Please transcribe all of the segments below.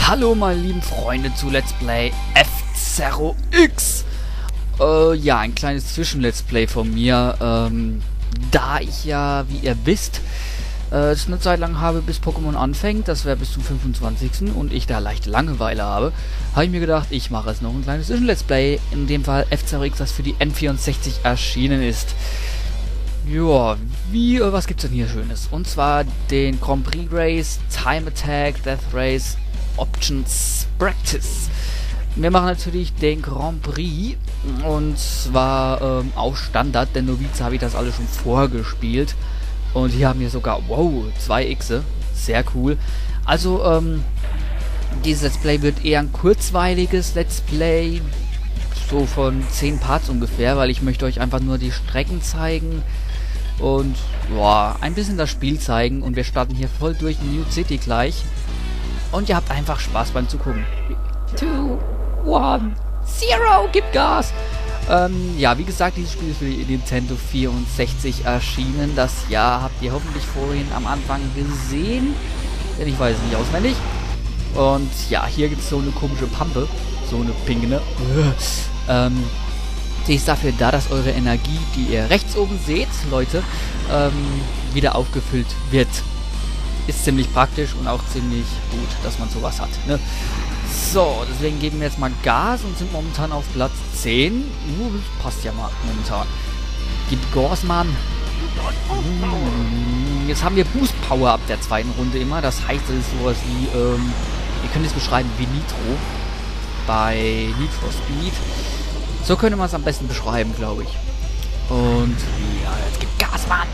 Hallo meine lieben Freunde zu Let's Play F-Zero X. Ja, ein kleines Zwischen-Let's Play von mir. Da ich ja, wie ihr wisst, es eine Zeit lang habe, bis Pokémon anfängt, das wäre bis zum 25. und ich da leichte Langeweile habe ich mir gedacht, ich mache jetzt noch ein kleines Zwischen-Let's Play. In dem Fall F-Zero X, das für die N64 erschienen ist. Ja, was gibt's denn hier Schönes? Und zwar den Grand Prix Race, Time Attack, Death Race, Options Practice. Wir machen natürlich den Grand Prix und zwar auch Standard, denn Novize habe ich das alles schon vorgespielt. Und hier haben wir sogar, wow, 2 Xe, sehr cool. Also, dieses Let's Play wird eher ein kurzweiliges Let's Play, so von 10 Parts ungefähr, weil ich möchte euch einfach nur die Strecken zeigen und boah, ein bisschen das Spiel zeigen. Und wir starten hier voll durch New City gleich. Und ihr habt einfach Spaß beim Zugucken. 2, 1, 0, gib Gas! Ja, wie gesagt, dieses Spiel ist für die Nintendo 64 erschienen. Das Jahr habt ihr hoffentlich vorhin am Anfang gesehen, denn ich weiß es nicht auswendig. Und ja, hier gibt es so eine komische Pampe, so eine pinke, ne? Die ist dafür da, dass eure Energie, die ihr rechts oben seht, Leute, wieder aufgefüllt wird. Ist ziemlich praktisch und auch ziemlich gut, dass man sowas hat, ne? So, deswegen geben wir jetzt mal Gas und sind momentan auf Platz 10. Das passt ja mal momentan. Gib Gas, Mann. Jetzt haben wir Boost Power ab der zweiten Runde immer. Das heißt, das ist sowas wie, ihr könnt es beschreiben wie Nitro bei Need for Speed. So könnte man es am besten beschreiben, glaube ich. Und ja, jetzt gib Gas, Mann.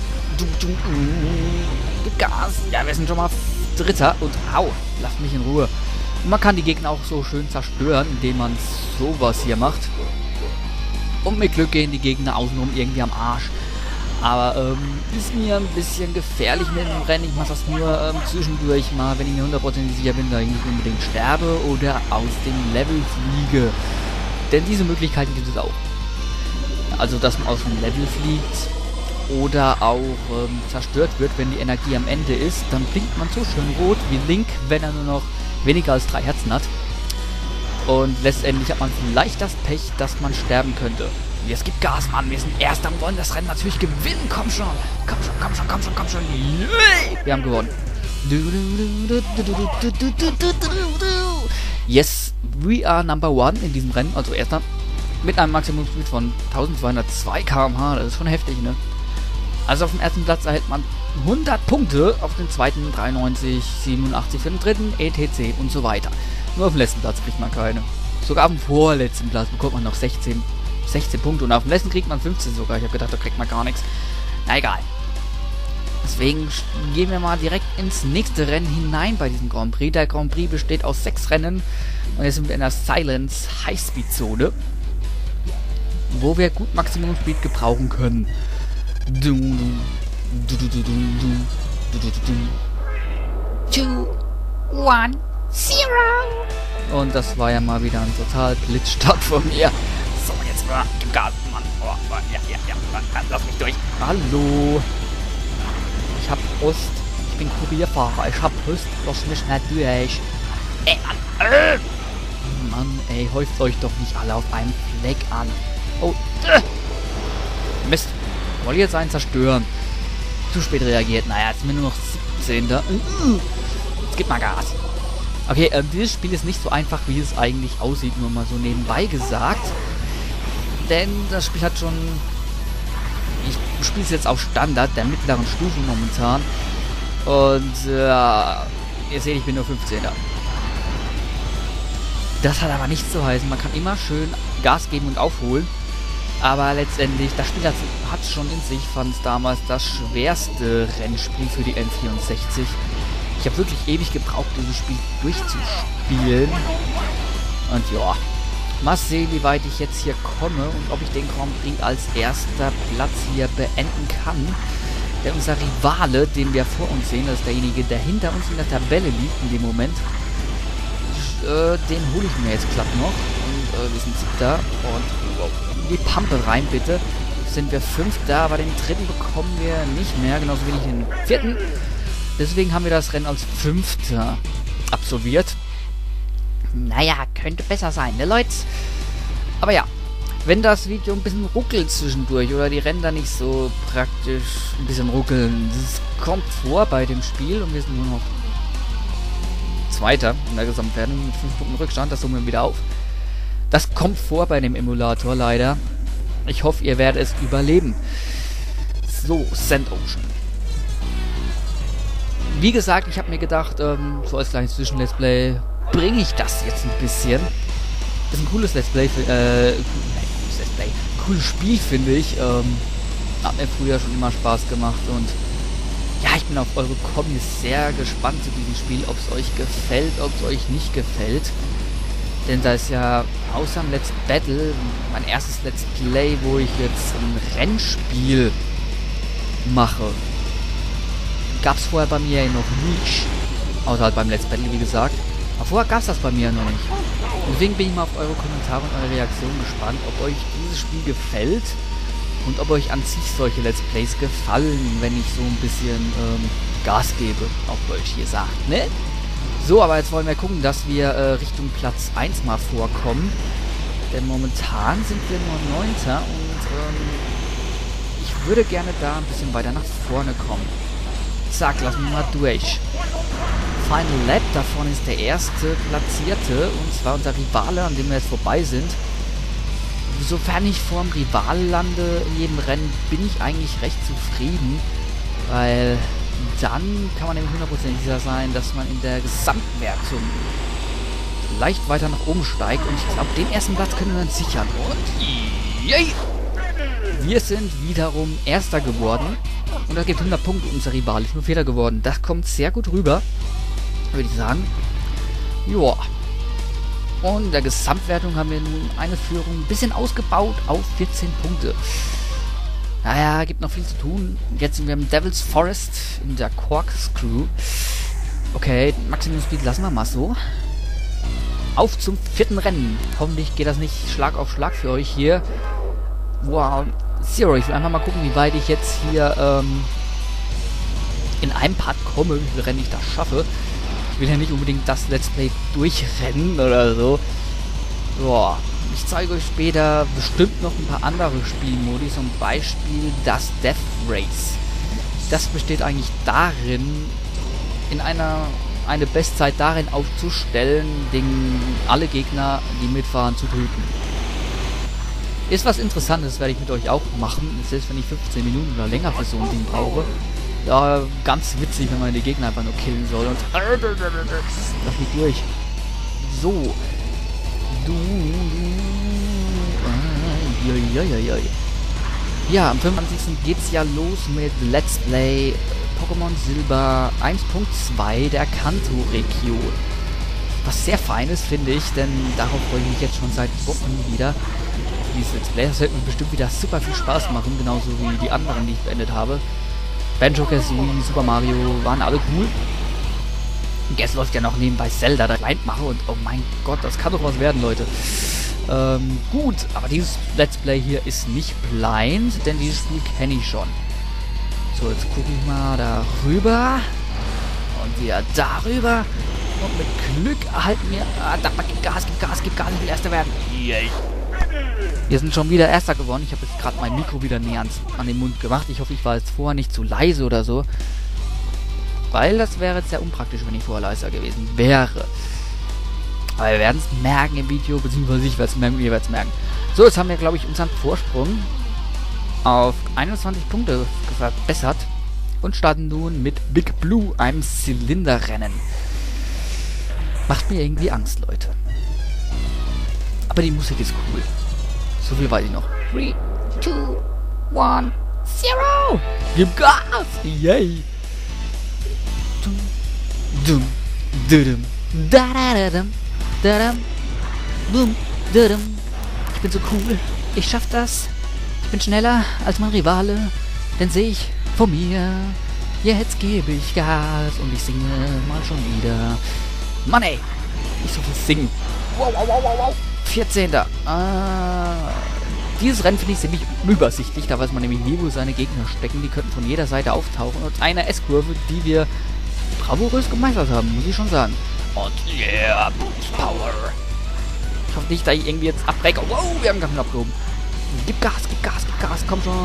Gib Gas. Ja, wir sind schon mal Dritter und au, lasst mich in Ruhe. Und man kann die Gegner auch so schön zerstören, indem man sowas hier macht. Und mit Glück gehen die Gegner außenrum irgendwie am Arsch. Aber ist mir ein bisschen gefährlich mit dem Rennen. Ich mache das nur zwischendurch mal, wenn ich mir 100% sicher bin, dass ich nicht unbedingt sterbe oder aus dem Level fliege. Denn diese Möglichkeiten gibt es auch. Also, dass man aus dem Level fliegt oder auch zerstört wird, wenn die Energie am Ende ist. Dann blinkt man so schön rot wie Link, wenn er nur noch weniger als 3 Herzen hat. Und letztendlich hat man vielleicht das Pech, dass man sterben könnte. Und jetzt gibt Gas, Mann. Wir sind Erster und wollen das Rennen natürlich gewinnen. Komm schon. Komm schon, komm schon, komm schon, komm schon. Yay! Wir haben gewonnen. Yes, we are number one in diesem Rennen. Also Erster. Mit einem Maximumspeed von 1202 km/h. Das ist schon heftig, ne? Also auf dem ersten Platz erhält man 100 Punkte, auf den zweiten 93, 87 für den dritten, etc. und so weiter. Nur auf dem letzten Platz kriegt man keine. Sogar auf dem vorletzten Platz bekommt man noch 16 Punkte und auf dem letzten kriegt man 15 sogar. Ich habe gedacht, da kriegt man gar nichts. Na egal. Deswegen gehen wir mal direkt ins nächste Rennen hinein bei diesem Grand Prix. Der Grand Prix besteht aus 6 Rennen und jetzt sind wir in der Silence Highspeed Zone, wo wir gut Maximum Speed gebrauchen können. 2, 1, 0. Und das war ja mal wieder ein total Blitzstart von mir. So, jetzt gib Gas, Mann. Oh, ja, lass mich durch. Hallo. Ich hab Brust. Ich bin Kurierfahrer. Ich hab Brust. Lass mich nicht durch. Ey, Mann. Mann, ey, häuft euch doch nicht alle auf einem Fleck an. Oh, Mist. Wollt ihr jetzt einen zerstören? Zu spät reagiert. Naja, jetzt sind wir nur noch 17. Jetzt gib mal Gas. Okay, dieses Spiel ist nicht so einfach, wie es eigentlich aussieht, nur mal so nebenbei gesagt. Denn das Spiel hat schon... Ich spiele es jetzt auf Standard, der mittleren Stufe momentan. Und, ihr seht, ich bin nur 15. Das hat aber nichts zu heißen. Man kann immer schön Gas geben und aufholen. Aber letztendlich, das Spiel hat schon in sich, fand es damals das schwerste Rennspiel für die N64. Ich habe wirklich ewig gebraucht, dieses Spiel durchzuspielen. Und ja, mal sehen, wie weit ich jetzt hier komme und ob ich den Grand Prix als erster Platz hier beenden kann. Denn unser Rivale, den wir vor uns sehen, das ist derjenige, der hinter uns in der Tabelle liegt in dem Moment. Den hole ich mir jetzt glatt noch. Und wir sind 7. Und wow, in die Pampe rein, bitte. Sind wir 5. Aber den 3. bekommen wir nicht mehr. Genauso wenig den 4. Deswegen haben wir das Rennen als 5. absolviert. naja, könnte besser sein, ne Leute? Aber ja, wenn das Video ein bisschen ruckelt zwischendurch oder die Ränder nicht so praktisch ein bisschen ruckeln, das kommt vor bei dem Spiel und wir sind nur noch Zweiter in der Gesamtwertung mit 5 Punkten Rückstand, das summen wir wieder auf. Das kommt vor bei dem Emulator leider. Ich hoffe, ihr werdet es überleben. So, Sand Ocean. Wie gesagt, ich habe mir gedacht, so als kleines Zwischen-Let's Play bringe ich das jetzt ein bisschen. Das ist ein cooles Let's Play, cooles Spiel, finde ich. Hat mir früher schon immer Spaß gemacht und ja, ich bin auf eure Kommis sehr gespannt zu diesem Spiel, ob es euch gefällt, ob es euch nicht gefällt. Denn da ist ja außer dem Let's Battle mein erstes Let's Play, wo ich jetzt ein Rennspiel mache. Gab es vorher bei mir noch nicht. Außer halt beim Let's Battle, wie gesagt. Aber vorher gab es das bei mir noch nicht. Deswegen bin ich mal auf eure Kommentare und eure Reaktionen gespannt, ob euch dieses Spiel gefällt und ob euch an sich solche Let's Plays gefallen, wenn ich so ein bisschen Gas gebe, auf Deutsch hier sagt, ne? So, aber jetzt wollen wir gucken, dass wir Richtung Platz 1 mal vorkommen. Denn momentan sind wir nur 9. und ich würde gerne da ein bisschen weiter nach vorne kommen. Zack, lassen wir mal durch. Final Lap, da vorne ist der erste Platzierte, und zwar unser Rivale, an dem wir jetzt vorbei sind. Sofern ich vor dem Rival lande in jedem Rennen, bin ich eigentlich recht zufrieden, weil dann kann man nämlich 100% sicher sein, dass man in der Gesamtwertung leicht weiter nach oben steigt, und ich glaube, den ersten Platz können wir uns sichern. Und yay! Wir sind wiederum Erster geworden, und das gibt 100 Punkte, unser Rival ist nur Vierter geworden. Das kommt sehr gut rüber, würde ich sagen. Joa. Und in der Gesamtwertung haben wir nun eine Führung ein bisschen ausgebaut auf 14 Punkte. Naja, gibt noch viel zu tun. Jetzt sind wir im Devil's Forest in der Corkscrew. Okay, Maximum Speed lassen wir mal so. Auf zum 4. Rennen. Hoffentlich geht das nicht Schlag auf Schlag für euch hier. Wow. Zero, ich will einfach mal gucken, wie weit ich jetzt hier in einem Part komme, wie viel Rennen ich das schaffe. Ich will ja nicht unbedingt das Let's Play durchrennen oder so. Boah. Ich zeige euch später bestimmt noch ein paar andere Spielmodi, zum Beispiel das Death Race. Das besteht eigentlich darin, in eine Bestzeit darin aufzustellen, alle Gegner, die mitfahren, zu töten. Ist was Interessantes, werde ich mit euch auch machen, selbst wenn ich 15 Minuten oder länger für so ein Ding brauche. Ja, ganz witzig, wenn man die Gegner einfach nur killen soll und lass mich durch. So. Ja, am 25. geht's ja los mit Let's Play Pokémon Silber 1.2 der Kanto-Region. Was sehr Feines, finde ich, denn darauf freue ich mich jetzt schon seit Wochen wieder. Dieses Let's Play, das wird mir bestimmt wieder super viel Spaß machen, genauso wie die anderen, die ich beendet habe. Banjo-Kazooie, Super Mario, waren alle cool. Und jetzt läuft ja noch nebenbei Zelda, da blind mache, und oh mein Gott, das kann doch was werden, Leute. Gut, aber dieses Let's Play hier ist nicht blind, denn dieses Spiel kenne ich schon. So, jetzt gucke ich mal darüber und wieder darüber, und mit Glück erhalten wir... gib Gas, ich will Erster werden. Yay. Wir sind schon wieder Erster geworden. Ich habe jetzt gerade mein Mikro wieder näher an den Mund gemacht. Ich hoffe, ich war jetzt vorher nicht zu leise oder so. Weil das wäre jetzt sehr unpraktisch, wenn ich vorher leiser gewesen wäre. Aber wir werden es merken im Video, beziehungsweise ich werde es merken, ihr werdet es merken. So, jetzt haben wir, glaube ich, unseren Vorsprung auf 21 Punkte verbessert und starten nun mit Big Blue, einem Zylinderrennen. Macht mir irgendwie Angst, Leute. Aber die Musik ist cool. So viel weiß ich noch. 3, 2, 1, 0! Gib Gas! Yay! Dum, dum, da da da da bum, dum. Ich bin so cool. Ich schaff das. Ich bin schneller als mein Rivale. Denn sehe ich vor mir. Jetzt gebe ich Gas und ich singe mal schon wieder. Mann ey! Nicht so viel singen. Wow, wow, wow, wow, wow. 14. Dieses Rennen finde ich ziemlich unübersichtlich. Da weiß man nämlich nie, wo seine Gegner stecken. Die könnten von jeder Seite auftauchen. Und eine S-Kurve, die wir bravourös gemeistert haben, muss ich schon sagen. Und yeah, Power. Ich hoffe nicht, dass ich irgendwie jetzt abbreche. Wow, wir haben ganz schön abgehoben. Gib Gas, gib Gas, gib Gas. Komm schon.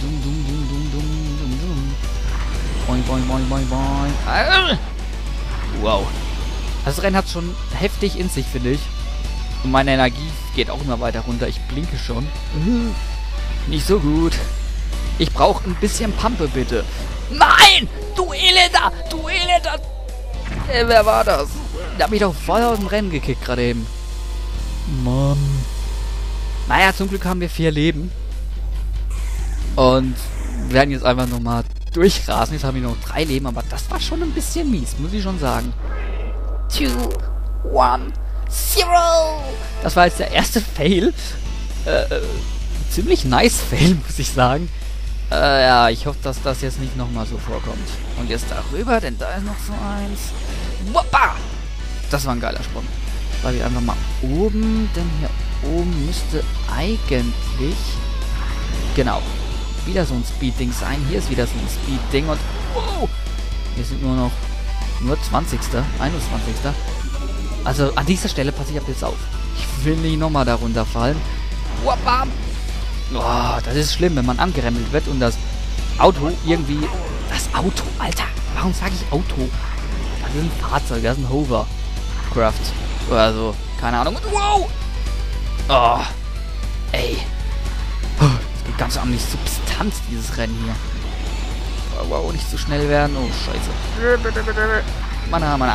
Boing, boing, boing, boing, boing. Wow. Das Rennen hat schon heftig in sich, finde ich. Und meine Energie geht auch immer weiter runter. Ich blinke schon. Nicht so gut. Ich brauche ein bisschen Pampe, bitte. Nein! Du Elender! Du Elender! Wer war das? Der hat mich doch voll aus dem Rennen gekickt gerade eben. Mann. Naja, zum Glück haben wir 4 Leben. Und wir werden jetzt einfach nochmal durchrasen. Jetzt haben wir noch 3 Leben, aber das war schon ein bisschen mies, muss ich schon sagen. 2, 1, 0! Das war jetzt der erste Fail. Ziemlich nice Fail, muss ich sagen. Ja, ich hoffe, dass das jetzt nicht nochmal so vorkommt. Und jetzt darüber, denn da ist noch so eins. Woppa! Das war ein geiler Sprung. Weil wir einfach mal oben, denn hier oben müsste eigentlich... Genau. Wieder so ein Speed-Ding sein. Hier ist wieder so ein Speed-Ding und... Oh! Hier sind nur 20. 21. Also an dieser Stelle passe ich ab jetzt auf. Ich will nicht nochmal da runterfallen. Woppa! Oh, das ist schlimm, wenn man angerempelt wird und das Auto irgendwie... Das Auto, Alter! Warum sage ich Auto? Das ist ein Fahrzeug, das ist ein Hovercraft. Oder so. Keine Ahnung. Wow! Oh! Ey! Es geht ganz an die Substanz, dieses Rennen hier. Wow, nicht zu schnell werden. Oh, scheiße. Mana, mana.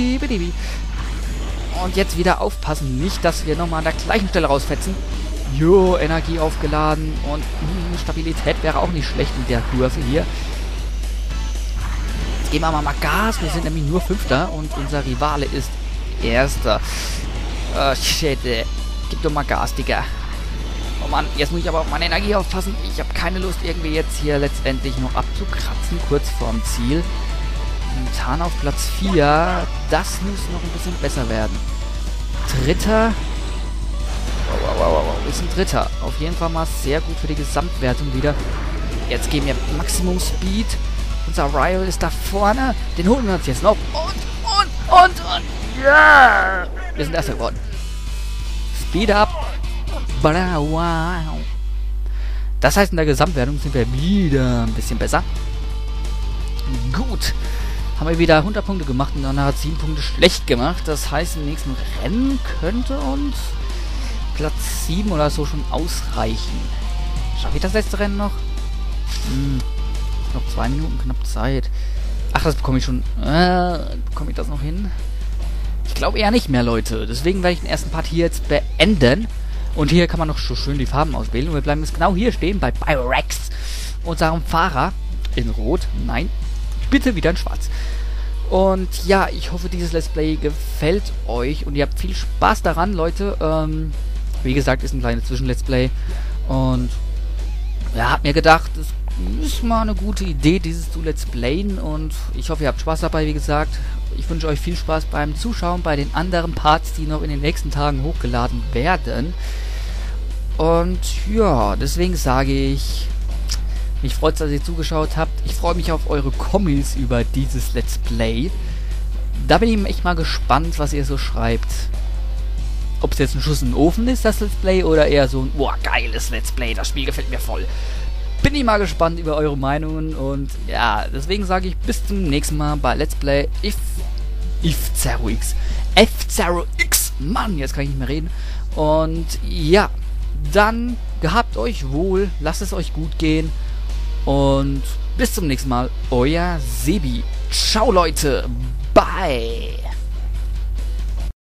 Und jetzt wieder aufpassen. Nicht, dass wir nochmal an der gleichen Stelle rausfetzen. Jo, Energie aufgeladen und Stabilität wäre auch nicht schlecht in der Kurve hier. Jetzt geben wir mal Gas, wir sind nämlich nur 5. und unser Rivale ist 1. Shit, gib doch mal Gas, Digga. Oh Mann, jetzt muss ich aber auf meine Energie aufpassen. Ich habe keine Lust, irgendwie jetzt hier letztendlich noch abzukratzen, kurz vorm Ziel. Momentan auf Platz 4, das muss noch ein bisschen besser werden. 3. Wow, wir sind 3. Auf jeden Fall mal sehr gut für die Gesamtwertung wieder. Jetzt geben wir Maximum Speed. Unser Rival ist da vorne. Den holen wir uns jetzt noch. Und. Ja! Wir sind Erster geworden. Speed up. Wow. Das heißt, in der Gesamtwertung sind wir wieder ein bisschen besser. Gut. Haben wir wieder 100 Punkte gemacht und dann hat 7 Punkte schlecht gemacht. Das heißt, im nächsten Rennen könnte uns Platz 7 oder so schon ausreichen. Schaffe ich das letzte Rennen noch? Noch 2 Minuten knapp Zeit. Ach, das bekomme ich schon. Bekomme ich das noch hin? Ich glaube eher nicht mehr, Leute. Deswegen werde ich den ersten Part hier jetzt beenden. Und hier kann man noch so schön die Farben auswählen. Und wir bleiben jetzt genau hier stehen bei Pyrex. Unserem Fahrer. In Rot. Nein. Bitte wieder in Schwarz. Und ja, ich hoffe, dieses Let's Play gefällt euch. Und ihr habt viel Spaß daran, Leute. Wie gesagt, ist ein kleines Zwischen-Let's Play. Und ja, hab mir gedacht, das ist mal eine gute Idee, dieses zu Let's Playen. Und ich hoffe, ihr habt Spaß dabei, wie gesagt. Ich wünsche euch viel Spaß beim Zuschauen bei den anderen Parts, die noch in den nächsten Tagen hochgeladen werden. Und ja, deswegen sage ich, mich freut es, dass ihr zugeschaut habt. Ich freue mich auf eure Kommis über dieses Let's Play. Da bin ich echt mal gespannt, was ihr so schreibt. Ob es jetzt ein Schuss in den Ofen ist, das Let's Play, oder eher so ein, boah, geiles Let's Play, das Spiel gefällt mir voll. Bin ich mal gespannt über eure Meinungen und ja, deswegen sage ich bis zum nächsten Mal bei Let's Play F-Zero X. F-Zero X, Mann, jetzt kann ich nicht mehr reden. Und ja, dann gehabt euch wohl, lasst es euch gut gehen und bis zum nächsten Mal, euer Sebi. Ciao Leute, bye.